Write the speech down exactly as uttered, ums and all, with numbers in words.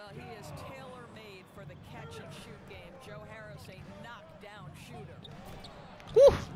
Well, he is tailor-made for the catch-and-shoot game. Joe Harris, a knockdown shooter. Whew.